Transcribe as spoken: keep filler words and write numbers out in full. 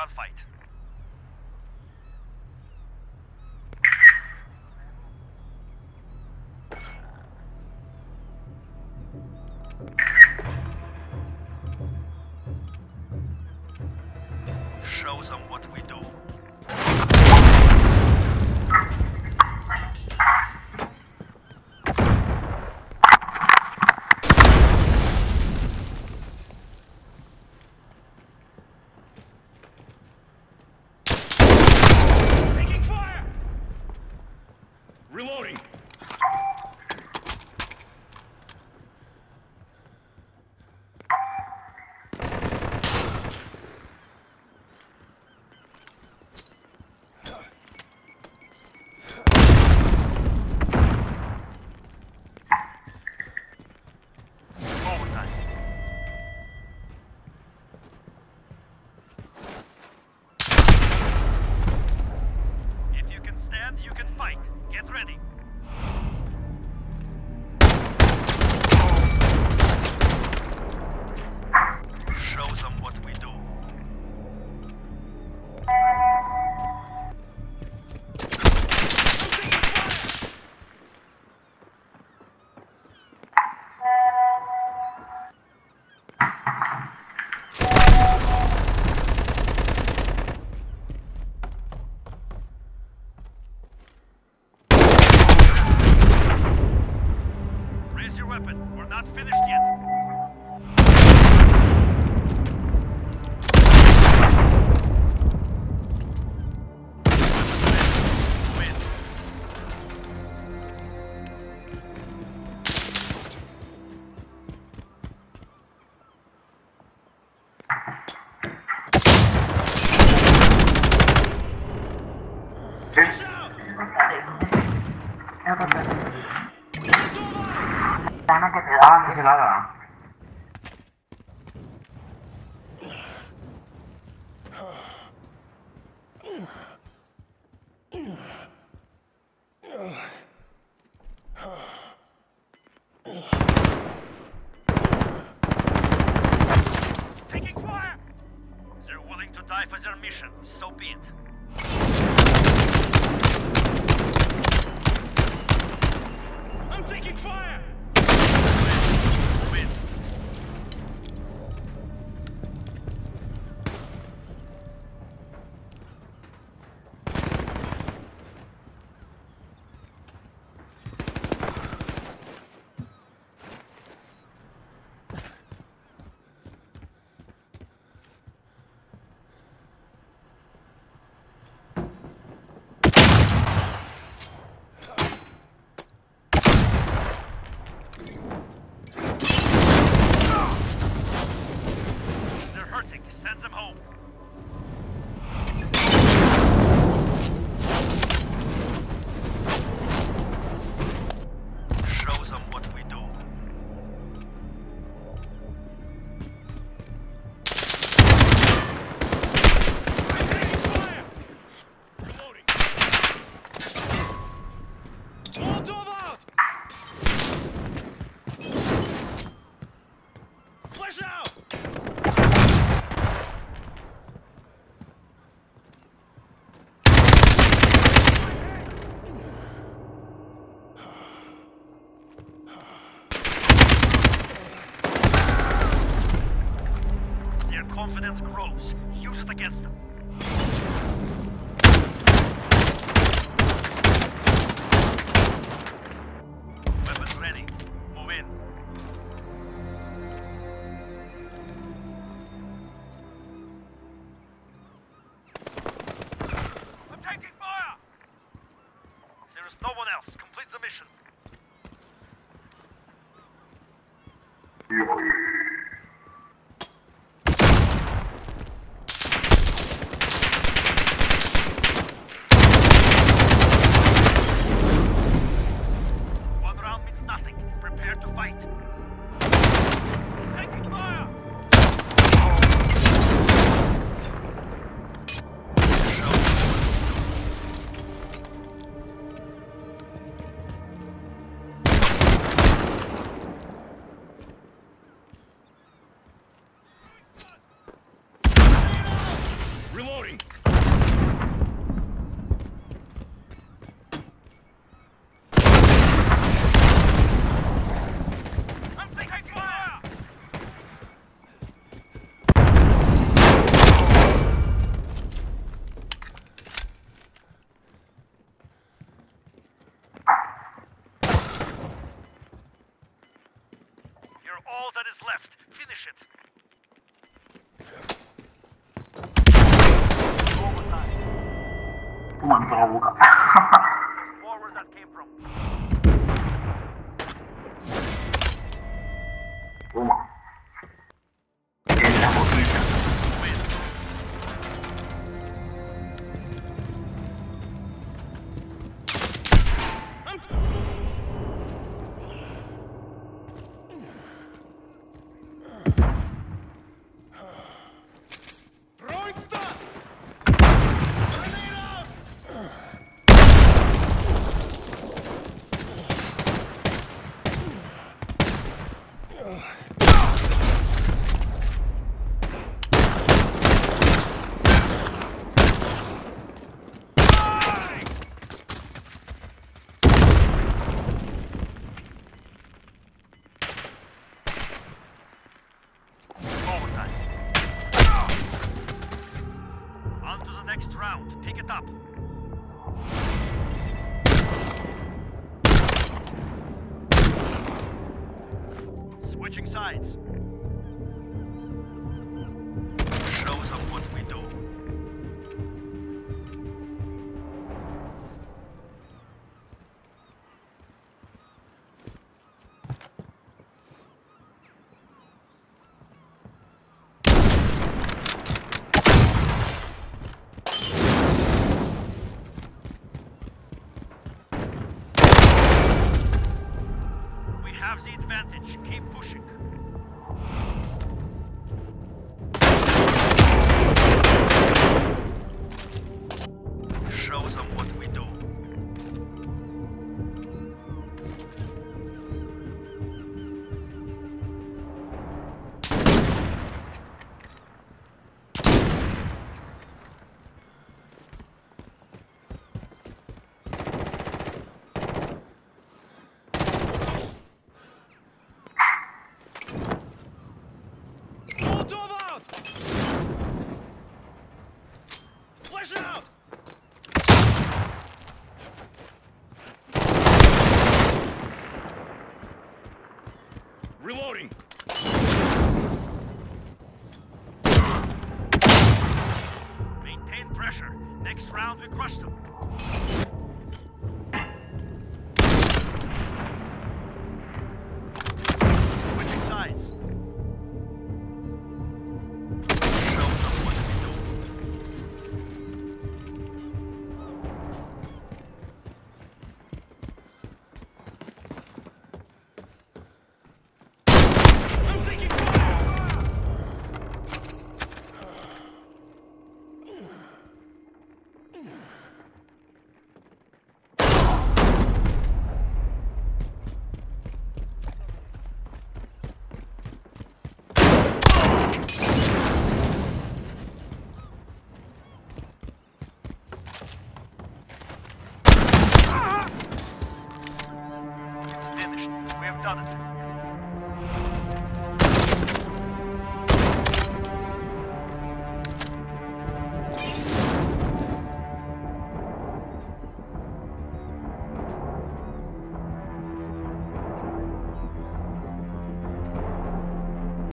gunfight. Show them what we do. Taking fire! Reloading! You can fight. Get ready. Show them what we do. Weapon. We're not finished yet. Win. Sana que te daban de ese lado. Taking fire! They're willing to die for their mission, so be it. I'm taking fire! Win. Send them home. Show them what we do. Reloading. Molotov out! Flash out! Confidence grows. Use it against them. Weapons ready. Move in. I'm taking fire! There is no one else. Complete the mission. all that is left. Finish it. One dog. More where that came from. Uma. Ele é horrível. Win. I'm t- Throwing stun! Grenade out! Overtime. On to the next round. Pick it up. Switching sides. Shows us what we do. We have the advantage. Keep pushing. Show them what we do. Molotov out! Flash out! Reloading! Maintain pressure. Next round we crush them. Switching sides. Show them what we do. I'm taking fire! It's finished. We have done it.